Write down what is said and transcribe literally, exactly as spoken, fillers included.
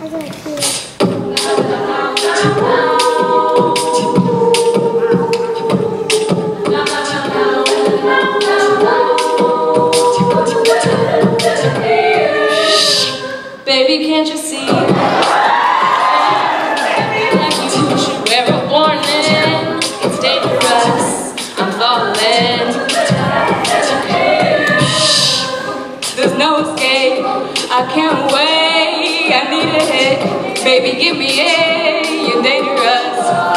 Baby, can't you see? Like you should wear a warning. It's dangerous. I'm falling. There's no escape. I can't wait. I need a hit. Baby, give me a. You're dangerous.